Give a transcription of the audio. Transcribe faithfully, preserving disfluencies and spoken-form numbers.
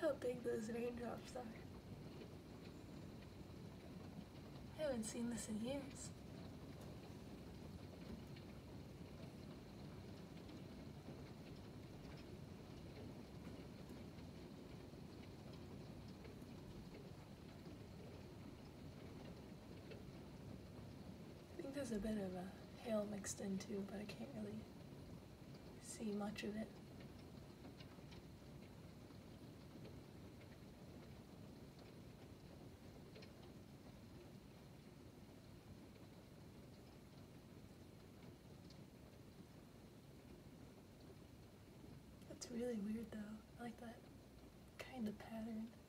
how big those raindrops are. I haven't seen this in years. I think there's a bit of a hail mixed in too, but I can't really see much of it. It's really weird though. I like that kind of pattern.